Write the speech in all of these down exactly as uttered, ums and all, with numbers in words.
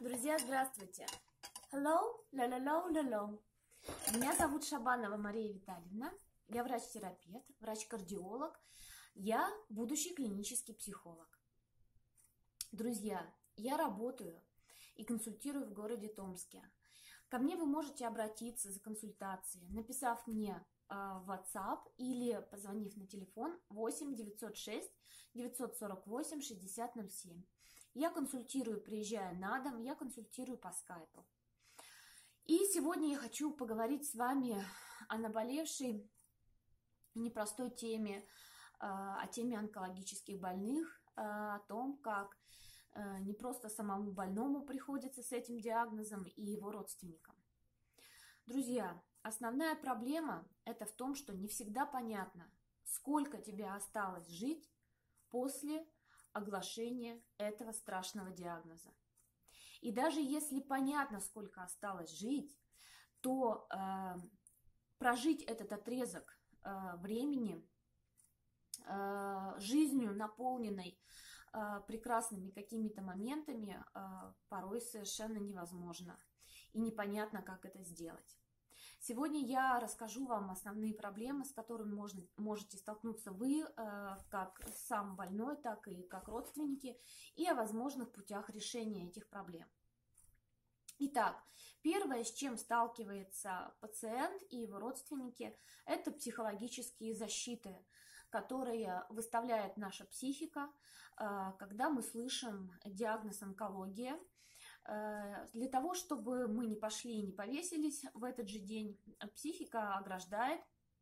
Друзья, здравствуйте! Hello, ла-ла-ла, ла-ла. Меня зовут Шабанова Мария Витальевна. Я врач-терапевт, врач-кардиолог. Я будущий клинический психолог. Друзья, я работаю и консультирую в городе Томске. Ко мне вы можете обратиться за консультацией, написав мне в WhatsApp или позвонив на телефон восемь девятьсот шесть девятьсот сорок восемь шестьдесят ноль семь. Я консультирую, приезжая на дом, я консультирую по скайпу. И сегодня я хочу поговорить с вами о наболевшей и непростой теме, о теме онкологических больных, о том, как не просто самому больному приходится с этим диагнозом и его родственникам. Друзья, основная проблема это в том, что не всегда понятно, сколько тебе осталось жить после оглашения этого страшного диагноза. И даже если понятно, сколько осталось жить, то э, прожить этот отрезок э, времени э, жизнью, наполненной э, прекрасными какими-то моментами, э, порой совершенно невозможно. И непонятно, как это сделать. Сегодня я расскажу вам основные проблемы, с которыми можно, можете столкнуться вы, э, как сам больной, так и как родственники, и о возможных путях решения этих проблем. Итак, первое, с чем сталкивается пациент и его родственники, это психологические защиты, которые выставляет наша психика, э, когда мы слышим диагноз онкология. Для того, чтобы мы не пошли и не повесились в этот же день, психика ограждает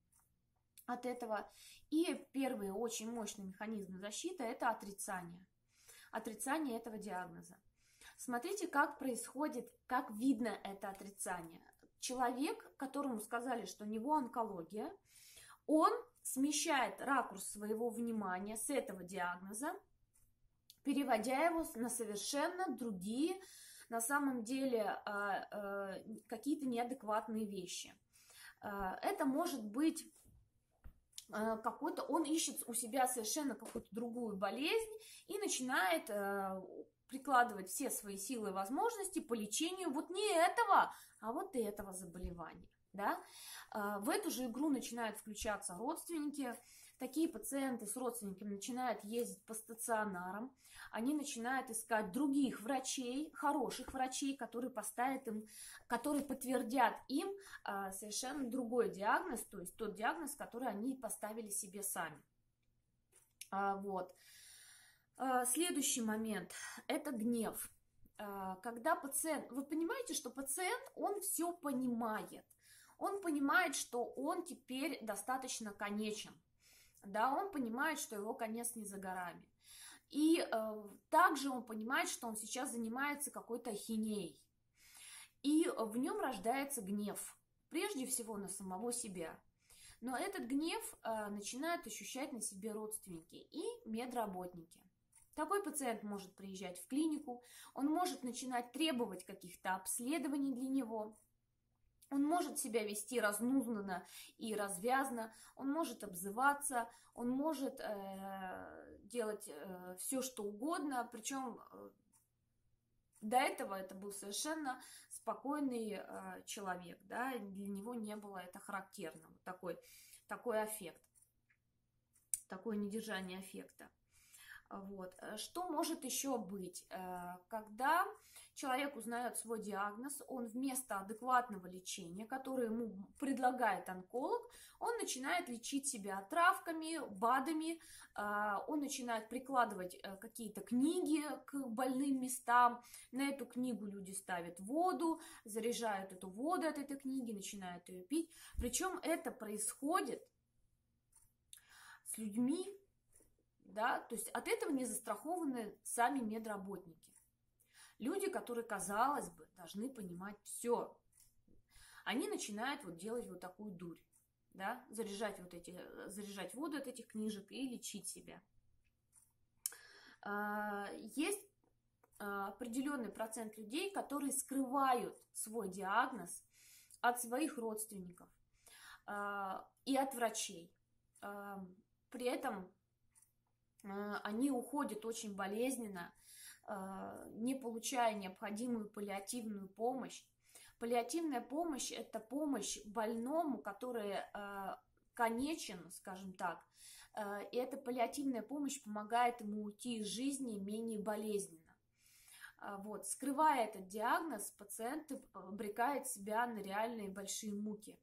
от этого. И первый очень мощный механизм защиты – это отрицание. Отрицание этого диагноза. Смотрите, как происходит, как видно это отрицание. Человек, которому сказали, что у него онкология, он смещает ракурс своего внимания с этого диагноза, переводя его на совершенно другие, на самом деле, какие-то неадекватные вещи. Это может быть какой-то, он ищет у себя совершенно какую-то другую болезнь и начинает прикладывать все свои силы и возможности по лечению вот не этого, а вот этого заболевания. Да? В эту же игру начинают включаться родственники. Такие пациенты с родственниками начинают ездить по стационарам. Они начинают искать других врачей, хороших врачей, которые поставят им, которые подтвердят им совершенно другой диагноз, то есть тот диагноз, который они поставили себе сами. Вот. Следующий момент – это гнев. Когда пациент, вы понимаете, что пациент, он все понимает. Он понимает, что он теперь достаточно конечен. Да, он понимает, что его конец не за горами. И э, также он понимает, что он сейчас занимается какой-то ахинеей. И в нем рождается гнев. Прежде всего на самого себя. Но этот гнев э, начинают ощущать на себе родственники и медработники. Такой пациент может приезжать в клинику, он может начинать требовать каких-то обследований для него. Он может себя вести разнузданно и развязно, он может обзываться, он может э, делать э, все, что угодно. Причем э, до этого это был совершенно спокойный э, человек, да, для него не было это характерно, вот такой, такой аффект, такое недержание аффекта. Вот. Что может еще быть? Когда человек узнает свой диагноз, он вместо адекватного лечения, которое ему предлагает онколог, он начинает лечить себя травками, БАДами, он начинает прикладывать какие-то книги к больным местам. На эту книгу люди ставят воду, заряжают эту воду от этой книги, начинают ее пить. Причем это происходит с людьми, да, то есть от этого не застрахованы сами медработники. Люди, которые, казалось бы, должны понимать все, они начинают вот делать вот такую дурь, да, заряжать, вот эти, заряжать воду от этих книжек и лечить себя. Есть определенный процент людей, которые скрывают свой диагноз от своих родственников и от врачей. При этом они уходят очень болезненно, не получая необходимую паллиативную помощь. Паллиативная помощь – это помощь больному, который конечен, скажем так, и эта паллиативная помощь помогает ему уйти из жизни менее болезненно. Вот. Скрывая этот диагноз, пациент обрекает себя на реальные большие муки.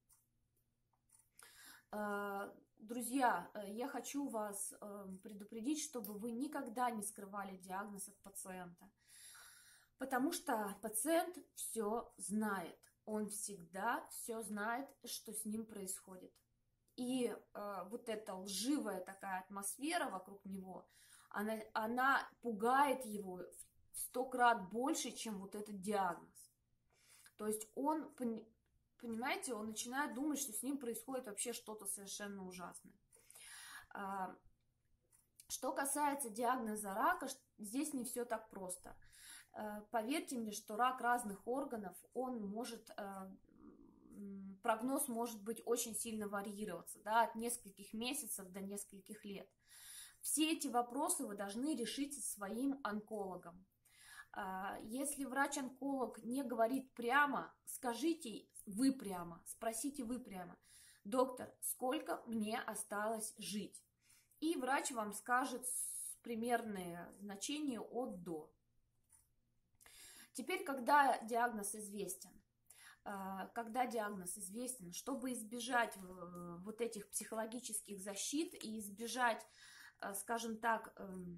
Друзья, я хочу вас предупредить, чтобы вы никогда не скрывали диагноз от пациента, потому что пациент все знает, он всегда все знает, что с ним происходит. И э, вот эта лживая такая атмосфера вокруг него, она, она пугает его в сто крат больше, чем вот этот диагноз. То есть он, понимаете, он начинает думать, что с ним происходит вообще что-то совершенно ужасное. А, что касается диагноза рака, здесь не все так просто. А, поверьте мне, что рак разных органов, он может... А, прогноз может быть очень сильно варьироваться, да, от нескольких месяцев до нескольких лет. Все эти вопросы вы должны решить со своим онкологом. Если врач-онколог не говорит прямо, скажите вы прямо, спросите вы прямо: доктор, сколько мне осталось жить? И врач вам скажет примерные значения от до. Теперь, когда диагноз известен, когда диагноз известен, чтобы избежать вот этих психологических защит и избежать, скажем так,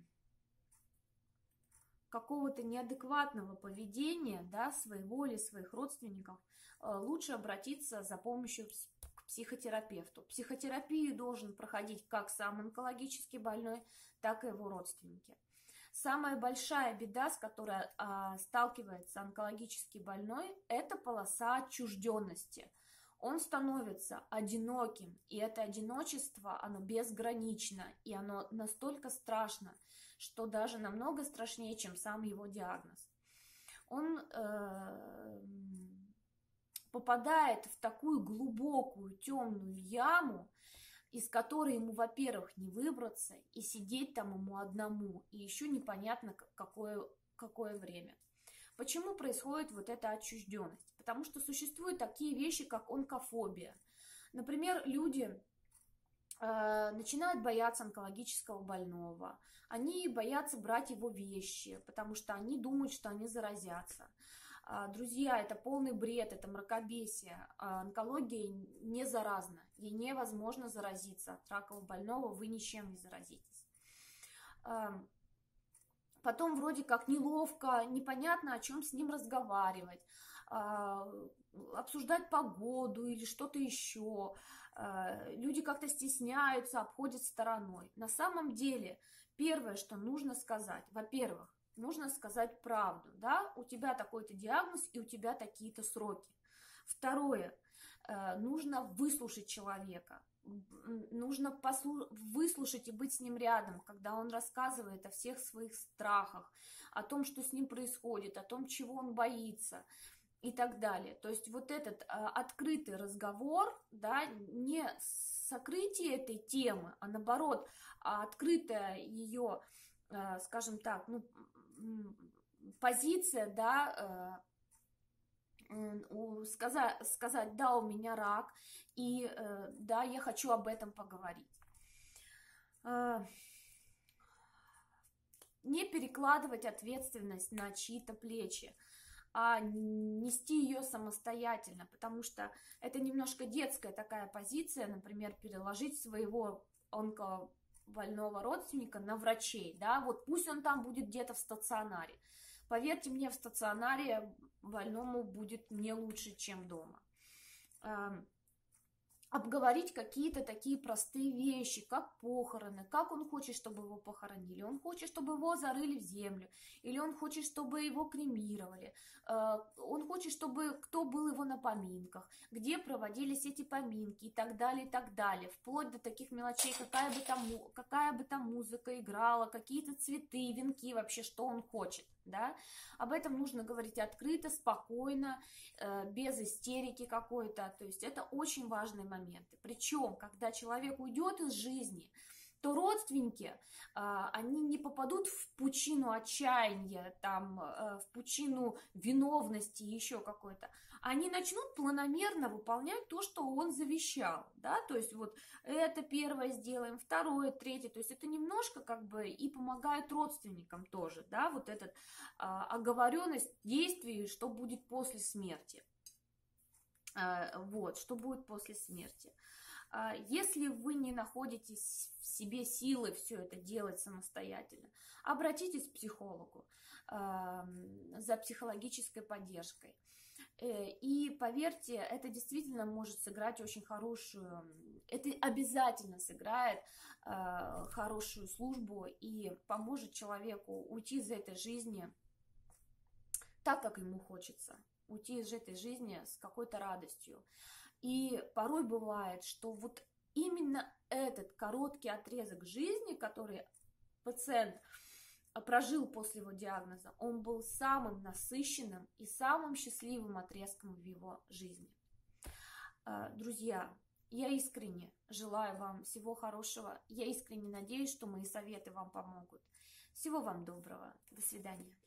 какого-то неадекватного поведения, да, своего или своих родственников, лучше обратиться за помощью к психотерапевту. Психотерапию должен проходить как сам онкологически больной, так и его родственники. Самая большая беда, с которой а, сталкивается онкологически больной, это полоса отчужденности. Он становится одиноким, и это одиночество, оно безгранично, и оно настолько страшно, что даже намного страшнее, чем сам его диагноз. Он э, попадает в такую глубокую темную яму, из которой ему, во-первых, не выбраться, и сидеть там ему одному, и еще непонятно какое, какое время. Почему происходит вот эта отчужденность? Потому что существуют такие вещи, как онкофобия. Например, люди э, начинают бояться онкологического больного, они боятся брать его вещи, потому что они думают, что они заразятся. Друзья, это полный бред, это мракобесие. Онкология не заразна, ей невозможно заразиться. От ракового больного вы ничем не заразитесь. Потом вроде как неловко, непонятно, о чем с ним разговаривать, обсуждать погоду или что-то еще. Люди как-то стесняются, обходят стороной. На самом деле, первое, что нужно сказать, во-первых, нужно сказать правду, да, у тебя такой-то диагноз и у тебя такие-то сроки. Второе, нужно выслушать человека, нужно послу... выслушать и быть с ним рядом, когда он рассказывает о всех своих страхах, о том, что с ним происходит, о том, чего он боится и так далее. То есть вот этот открытый разговор, да, не сокрытие этой темы, а наоборот, открытое ее, скажем так, ну, позиция, да, э, сказать, сказать, да, у меня рак, и э, да, я хочу об этом поговорить. Э, не перекладывать ответственность на чьи-то плечи, а нести ее самостоятельно, потому что это немножко детская такая позиция, например, переложить своего онко больного родственника на врачей, да, вот пусть он там будет где-то в стационаре. Поверьте мне, в стационаре больному будет не лучше, чем дома. Обговорить какие-то такие простые вещи, как похороны, как он хочет, чтобы его похоронили. Он хочет, чтобы его зарыли в землю, или он хочет, чтобы его кремировали. Он хочет, чтобы кто был его на поминках, где проводились эти поминки и так далее, и так далее. Вплоть до таких мелочей, какая бы там, какая бы там музыка играла, какие-то цветы, венки, вообще, что он хочет. Да? Об этом нужно говорить открыто, спокойно, без истерики какой-то. То есть это очень важные моменты. Причем, когда человек уйдет из жизни, то родственники, они не попадут в пучину отчаяния, там, в пучину виновности, еще какой-то. Они начнут планомерно выполнять то, что он завещал, да, то есть вот это первое сделаем, второе, третье, то есть это немножко как бы и помогает родственникам тоже, да, вот этот а, оговоренность действий, что будет после смерти, а, вот, что будет после смерти. А, если вы не находите в себе силы все это делать самостоятельно, обратитесь к психологу а, за психологической поддержкой. И поверьте, это действительно может сыграть очень хорошую, это обязательно сыграет э, хорошую службу и поможет человеку уйти из этой жизни так, как ему хочется, уйти из этой жизни с какой-то радостью. И порой бывает, что вот именно этот короткий отрезок жизни, который пациент прожил после его диагноза, он был самым насыщенным и самым счастливым отрезком в его жизни. Друзья, я искренне желаю вам всего хорошего. Я искренне надеюсь, что мои советы вам помогут. Всего вам доброго. До свидания.